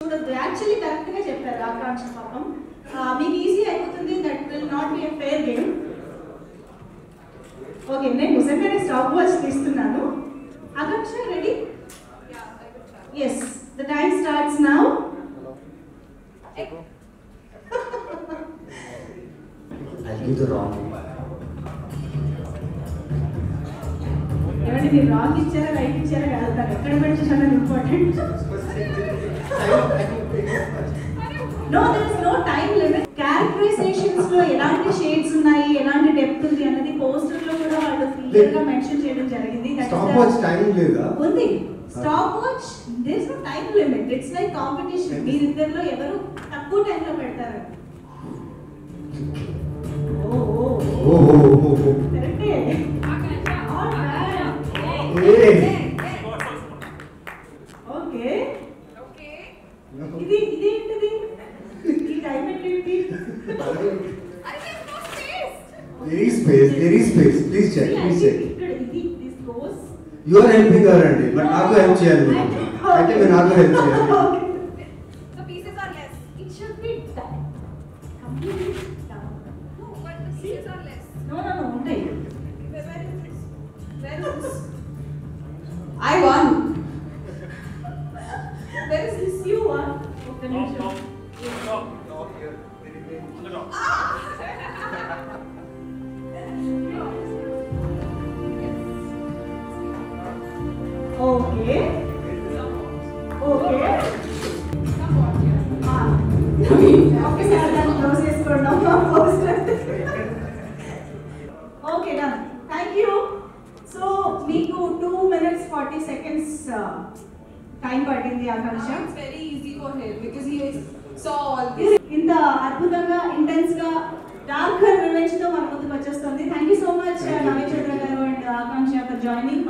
Actually, correct గా చెప్పారు ఆకాంక్ష పాపం. మీకు ఈజీ అయిపోతుంది. That will not be a fair game. Okay, నేను నిజంగానే స్టాప్ వాచ్ తీస్తున్నాను. Akanksha ready? Yeah, I will try. Yes, the time starts now. I'll give the wrong. ఏమండి మీరు రాంగ్ ఇచ్చారా రైట్ ఇచ్చారా కాదు, నాకు ఎక్కడ పెట్టి important. No, there is no time limit. Characterizations లో ఎలాంటి షేడ్స్ ఉన్నాయి, ఎలాంటి డెప్త్ ఉంది అన్నది పోస్టర్ లో కూడా వాళ్ళు క్లియర్ గా మెన్షన్ చేయడం జరిగింది. స్టాప్ వాచ్ టైం లేదా? ఉంది. Stopwatch there is no time limit. It's like competition. మీరిద్దరిలో ఎవరు తక్కువ టైం లో పెడతారు. కరెక్టే. ఓకే ఇది ఏంటిది? ఈ టైం ఏంటి? There is space. Please check. ఇక్కడ ఇది this goes. You are helping her అండి, but నాకు హెల్ప్ చేయాలి. అయితే మీరు నాకు హెల్ప్ చేయాలి. The pieces are less. It should be completely down. No, but the pieces are less. No, ఉంటాయి. Where is this? Where is this? I won. Where is this? You won. Okay, Stop. here. Okay. Somewhat, yeah. Okay, sir, then close చేసుకున్నాం poster. Okay, done. Thank you. So, మీకు 2 minutes 40 seconds time పట్టింది ఆకాంక్ష. It's very easy for him because he saw all this. ఇంత అద్భుతంగా intense గా darker revenge తో మన ముందుకు వచ్చేస్తుంది.